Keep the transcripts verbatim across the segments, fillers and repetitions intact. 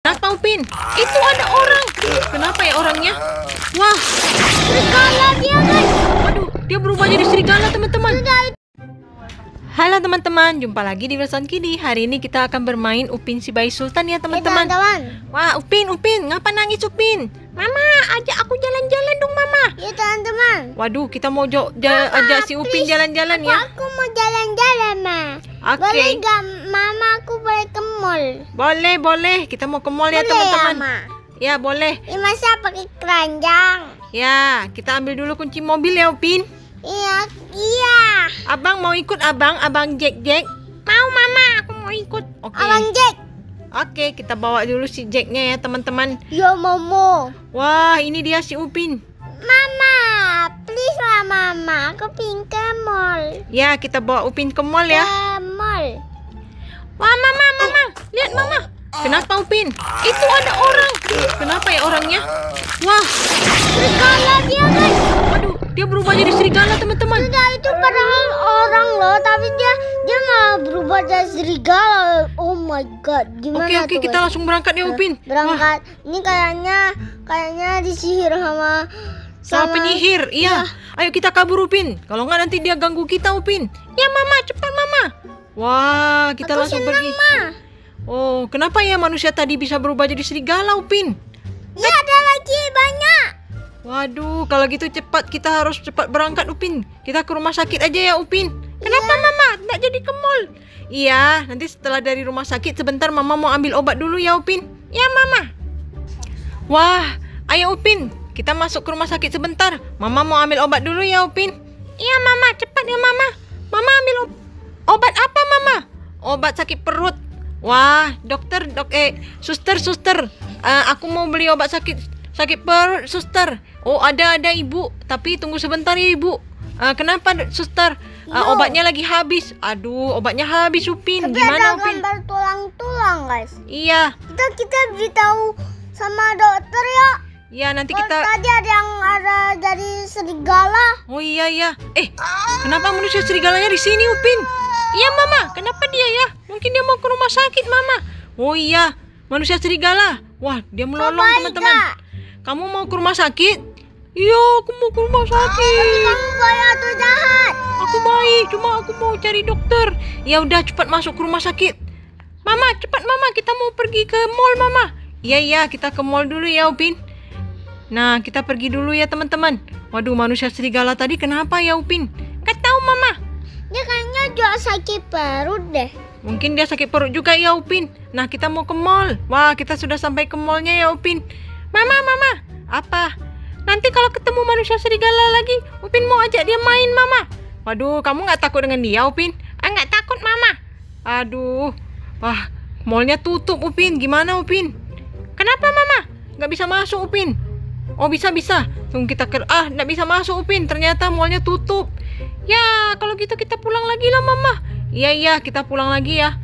Kenapa Upin? Itu ada orang. Kenapa ya orangnya? Wah, serigala dia guys. Waduh, dia berubah jadi serigala teman-teman. Halo teman-teman, jumpa lagi di Wilson Kiddy. Hari ini kita akan bermain Upin si Bayi Sultan ya teman-teman. Wah, Upin, Upin, ngapa nangis Upin? Mama, ajak aku jalan-jalan dong Mama. Ya teman-teman. Waduh, kita mau jo ja ajak si Upin jalan-jalan ya. Aku mau jalan-jalan Ma. Oke. Boleh gak Mama aku boleh ke mall? Boleh, boleh. Kita mau ke mall ya teman-teman. Ya, boleh. Ya, masa pakai keranjang? Ya, kita ambil dulu kunci mobil ya Upin. Iya, iya. Abang mau ikut abang, abang Jack Jack. Mau Mama, aku mau ikut. Oke. Abang Jack. Oke, kita bawa dulu si Jacknya ya teman-teman. Yo Momo. Wah, ini dia si Upin. Mama, please lah Mama, aku pingin ke mall. Ya, kita bawa Upin ke mall ya. Ke mall. Wah, Mama, Mama, lihat Mama. Kenapa Upin? Itu ada orang. Kenapa ya orangnya? Wah, serigala dia guys. Waduh, dia berubah jadi serigala teman-teman. Sudah, itu padahal orang loh, tapi dia dia malah berubah jadi serigala. Oh my god, gimana Oke, oke, tuh, kita guys? langsung berangkat ya Upin. Berangkat. Wah. Ini kayaknya kayaknya disihir sama sama, sama penyihir. Iya. Ya. Ayo kita kabur Upin. Kalau nggak nanti dia ganggu kita Upin. Ya Mama, cepat Mama. Wah, kita Aku langsung senang, pergi. Ma. Oh, kenapa ya manusia tadi bisa berubah jadi serigala Upin? Ya, ada lagi banyak. Waduh, kalau gitu cepat, kita harus cepat berangkat Upin. Kita ke rumah sakit aja ya Upin. Kenapa ya. Mama? Nggak jadi ke mall? Iya, nanti setelah dari rumah sakit sebentar Mama mau ambil obat dulu ya Upin. Ya Mama. Wah, ayo Upin, kita masuk ke rumah sakit sebentar. Mama mau ambil obat dulu ya Upin. Iya Mama, cepat ya Mama. Mama ambil ob obat apa Mama? Obat sakit perut. Wah, dokter, dok, eh, suster, suster, uh, aku mau beli obat sakit sakit perut, suster. Oh, ada, ada ibu. Tapi tunggu sebentar ya ibu. Uh, kenapa, suster? Uh, obatnya lagi habis. Aduh, obatnya habis Upin. Tapi gimana ada Upin? gambar tulang-tulang guys. Iya. Kita kita beritahu sama dokter ya. Iya, nanti Kalau kita. tadi ada yang ada jadi serigala. Oh iya iya. Eh, kenapa manusia serigalanya di sini Upin? Iya Mama, kenapa dia ya? Mungkin dia mau ke rumah sakit Mama. Oh iya, manusia serigala. Wah, dia melolong teman-teman. Kamu mau ke rumah sakit? Iya, aku mau ke rumah sakit. Tapi kamu baik atau jahat? Aku baik, cuma aku mau cari dokter. Ya udah, cepat masuk ke rumah sakit. Mama, cepat Mama, kita mau pergi ke mall Mama. Iya iya, kita ke mall dulu ya Upin. Nah, kita pergi dulu ya teman-teman. Waduh, manusia serigala tadi kenapa ya Upin? Gak tahu Mama. Dia kayaknya juga sakit perut deh. Mungkin dia sakit perut juga ya Upin. Nah, kita mau ke mall. Wah, kita sudah sampai ke mallnya ya Upin. Mama, Mama. Apa? Nanti kalau ketemu manusia serigala lagi, Upin mau ajak dia main Mama. Waduh, kamu nggak takut dengan dia Upin? Ah, nggak takut Mama. Aduh. Wah, mallnya tutup Upin. Gimana Upin? Kenapa Mama? Nggak bisa masuk Upin. Oh, bisa-bisa. Tunggu kita ke... Ah, nggak bisa masuk Upin. Ternyata mallnya tutup. Ya, kalau gitu kita pulang lagi lah Mama. Iya, iya, kita pulang lagi ya.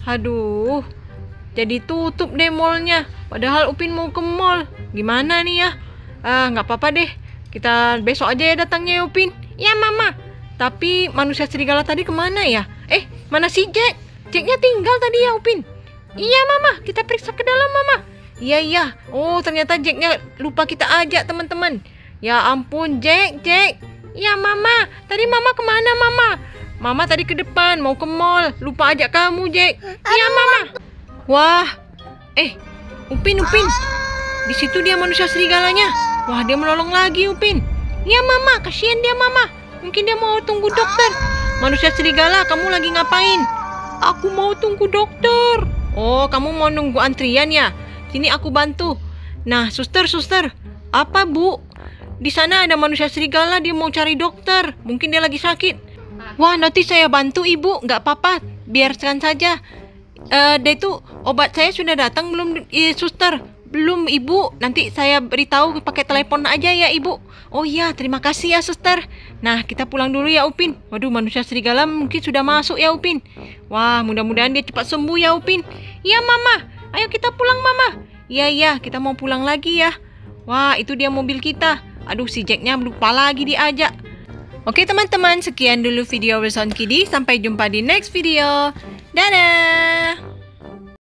Aduh, jadi tutup deh mallnya. Padahal Upin mau ke mall. Gimana nih ya? Ah, nggak apa-apa deh. Kita besok aja ya datangnya ya Upin. Ya Mama. Tapi manusia serigala tadi kemana ya? Eh, mana si Jack? Jacknya tinggal tadi ya Upin. Iya Mama, kita periksa ke dalam Mama. Iya, iya. Oh, ternyata Jacknya lupa kita ajak teman-teman. Ya ampun, Jack, Jack. Ya Mama, tadi Mama kemana Mama? Mama tadi ke depan, mau ke mall. Lupa ajak kamu, Jack. Iya Mama. Wah, eh, Upin, Upin. Di situ dia manusia serigalanya. Wah, dia melolong lagi Upin. Ya Mama, kasihan dia Mama. Mungkin dia mau tunggu dokter. Manusia serigala, kamu lagi ngapain? Aku mau tunggu dokter. Oh, kamu mau nunggu antrian ya? Sini aku bantu. Nah, suster, suster. Apa Bu? Di sana ada manusia serigala, dia mau cari dokter. Mungkin dia lagi sakit. Wah, nanti saya bantu Ibu. Nggak apa-apa, biarkan saja. Uh, dia itu obat saya sudah datang belum, eh, suster? Belum Ibu. Nanti saya beritahu pakai telepon aja ya Ibu. Oh iya, terima kasih ya suster. Nah, kita pulang dulu ya Upin. Waduh, manusia serigala mungkin sudah masuk ya Upin. Wah, mudah-mudahan dia cepat sembuh ya Upin. Iya Mama, ayo kita pulang Mama. Iya iya, kita mau pulang lagi ya. Wah, itu dia mobil kita. Aduh, si Jacknya lupa lagi diajak. Oke teman-teman, sekian dulu video Wilson Kiddy. Sampai jumpa di next video. Dadah.